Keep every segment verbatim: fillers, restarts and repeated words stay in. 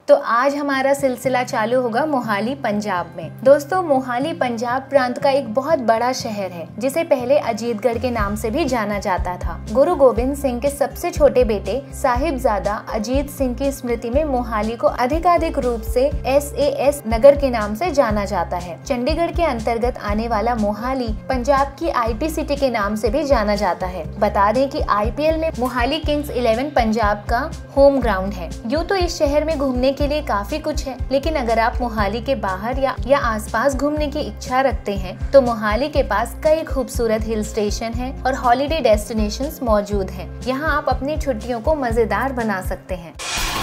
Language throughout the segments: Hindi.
तो आज हमारा सिलसिला चालू होगा मोहाली पंजाब में। दोस्तों, मोहाली पंजाब प्रांत का एक बहुत बड़ा शहर है जिसे पहले अजीतगढ़ के नाम से भी जाना जाता था। गुरु गोबिंद सिंह के सबसे छोटे बेटे साहिबजादा अजीत सिंह की स्मृति में मोहाली को अधिकाधिक रूप से एस ए एस नगर के नाम से जाना जाता है। चंडीगढ़ के अंतर्गत आने वाला मोहाली पंजाब की आई टी सिटी के नाम से भी जाना जाता है। बता दें कि आई पी एल में मोहाली किंग्स इलेवन पंजाब का होम ग्राउंड है। यूँ तो इस शहर में घूमने के लिए काफी कुछ है, लेकिन अगर आप मोहाली के बाहर या या आसपास घूमने की इच्छा रखते हैं तो मोहाली के पास कई खूबसूरत हिल स्टेशन हैं और हॉलिडे डेस्टिनेशंस मौजूद हैं। यहाँ आप अपनी छुट्टियों को मजेदार बना सकते हैं।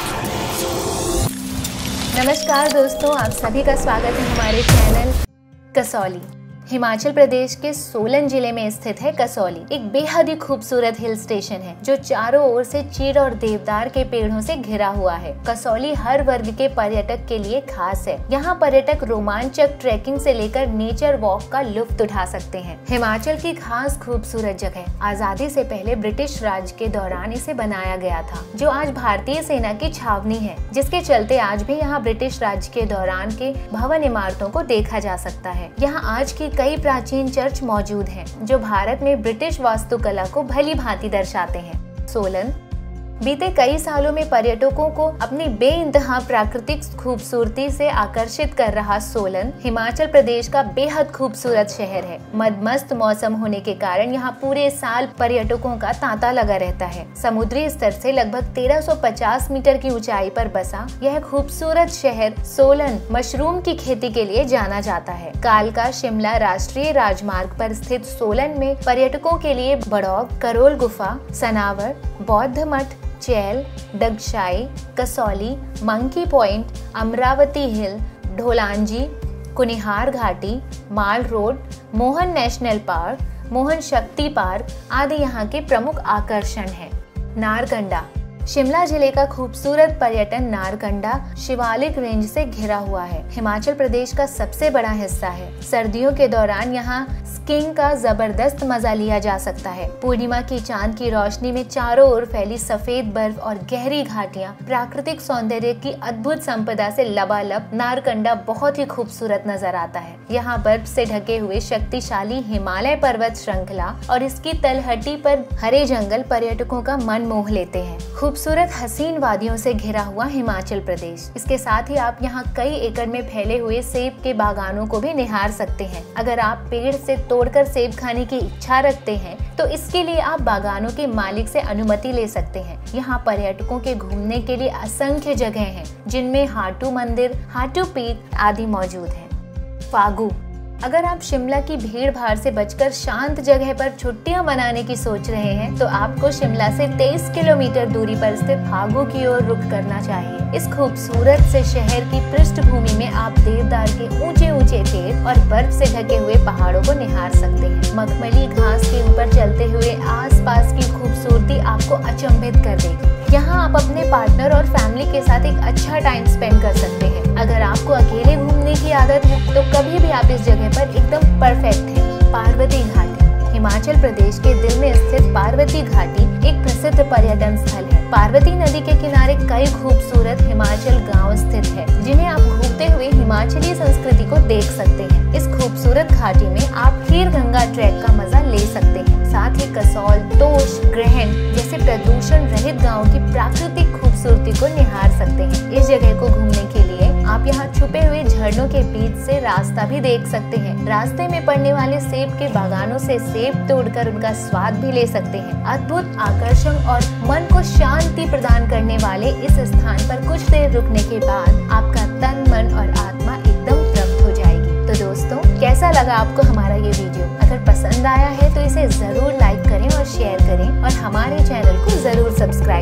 नमस्कार दोस्तों, आप सभी का स्वागत है हमारे चैनल कसौली। हिमाचल प्रदेश के सोलन जिले में स्थित है कसौली। एक बेहद ही खूबसूरत हिल स्टेशन है जो चारों ओर से चीड़ और देवदार के पेड़ों से घिरा हुआ है। कसौली हर वर्ग के पर्यटक के लिए खास है। यहाँ पर्यटक रोमांचक ट्रैकिंग से लेकर नेचर वॉक का लुत्फ उठा सकते हैं। हिमाचल की खास खूबसूरत जगह आजादी से पहले ब्रिटिश राज के दौरान इसे बनाया गया था, जो आज भारतीय सेना की छावनी है, जिसके चलते आज भी यहाँ ब्रिटिश राज के दौरान के भवन इमारतों को देखा जा सकता है। यहाँ आज की कई प्राचीन चर्च मौजूद हैं, जो भारत में ब्रिटिश वास्तुकला को भली भांति दर्शाते हैं। सोलन बीते कई सालों में पर्यटकों को अपनी बेइंतहा प्राकृतिक खूबसूरती से आकर्षित कर रहा सोलन हिमाचल प्रदेश का बेहद खूबसूरत शहर है। मदमस्त मौसम होने के कारण यहाँ पूरे साल पर्यटकों का तांता लगा रहता है। समुद्री स्तर से लगभग तेरह सौ पचास मीटर की ऊंचाई पर बसा यह खूबसूरत शहर सोलन मशरूम की खेती के लिए जाना जाता है। कालका शिमला राष्ट्रीय राजमार्ग पर स्थित सोलन में पर्यटकों के लिए बड़ौग, करोल गुफा, सनावर, बौद्ध मठ, Chail, Dagshai, Kasauli, Monkey Point, Amravati Hill, Dholanji, Kunihar घाटी, Mall Road, Mohan National Park, Mohan Shakti Park आदि यहाँ के प्रमुख आकर्षण हैं। नारकंडा शिमला जिले का खूबसूरत पर्यटन नारकंडा शिवालिक रेंज से घिरा हुआ है। हिमाचल प्रदेश का सबसे बड़ा हिस्सा है। सर्दियों के दौरान यहाँ स्कीइंग का जबरदस्त मजा लिया जा सकता है। पूर्णिमा की चांद की रोशनी में चारों ओर फैली सफेद बर्फ और गहरी घाटियाँ प्राकृतिक सौंदर्य की अद्भुत संपदा से लबालब नारकंडा बहुत ही खूबसूरत नजर आता है। यहाँ बर्फ से ढके हुए शक्तिशाली हिमालय पर्वत श्रृंखला और इसकी तलहटी पर हरे जंगल पर्यटकों का मन मोह लेते हैं। खूबसूरत हसीन वादियों से घिरा हुआ हिमाचल प्रदेश। इसके साथ ही आप यहाँ कई एकड़ में फैले हुए सेब के बागानों को भी निहार सकते हैं। अगर आप पेड़ से तोड़कर सेब खाने की इच्छा रखते हैं तो इसके लिए आप बागानों के मालिक से अनुमति ले सकते हैं। यहाँ पर्यटकों के घूमने के लिए असंख्य जगह हैं, जिनमें हाटू मंदिर, हाटू पीक आदि मौजूद हैं। फागू अगर आप शिमला की भीड़ भाड़ से बचकर शांत जगह पर छुट्टियां मनाने की सोच रहे हैं तो आपको शिमला से तेईस किलोमीटर दूरी पर स्थित फागू की ओर रुख करना चाहिए। इस खूबसूरत से शहर की पृष्ठभूमि में आप देवदार के ऊंचे ऊंचे पेड़ और बर्फ से ढके हुए पहाड़ों को निहार सकते हैं। मखमली घास के ऊपर चलते हुए आसपास की खूबसूरती आपको अचंभित कर देगी। यहाँ आप अपने पार्टनर और फैमिली के साथ एक अच्छा टाइम स्पेंड कर सकते हैं। अगर आपको अकेले घूमने की आदत है तो कभी भी आप इस जगह पर एकदम परफेक्ट है। पार्वती घाटी हिमाचल प्रदेश के दिल में स्थित पार्वती घाटी एक प्रसिद्ध पर्यटन स्थल है। पार्वती नदी के किनारे कई खूबसूरत हिमाचल गांव स्थित है, जिन्हें आप घूमते हुए हिमाचली संस्कृति को देख सकते हैं। इस खूबसूरत घाटी में आप खीर गंगा ट्रैक का मजा ले सकते हैं। साथ ही कसौल, तोश, ग्रहण जैसे प्रदूषण रहित गाँव की प्राकृतिक खूबसूरती को निहार सकते हैं। इस जगह को घूमने के लिए आप यहाँ छुपे हुए झरनों के बीच से रास्ता भी देख सकते हैं। रास्ते में पड़ने वाले सेब के बागानों से सेब तोड़कर उनका स्वाद भी ले सकते हैं। अद्भुत आकर्षण और मन को शांति प्रदान करने वाले इस स्थान पर कुछ देर रुकने के बाद आपका तन, मन और आत्मा एकदम तृप्त हो जाएगी। तो दोस्तों, कैसा लगा आपको हमारा ये वीडियो? अगर पसंद आया है तो इसे जरूर लाइक करें और शेयर करें और हमारे चैनल को जरूर सब्सक्राइब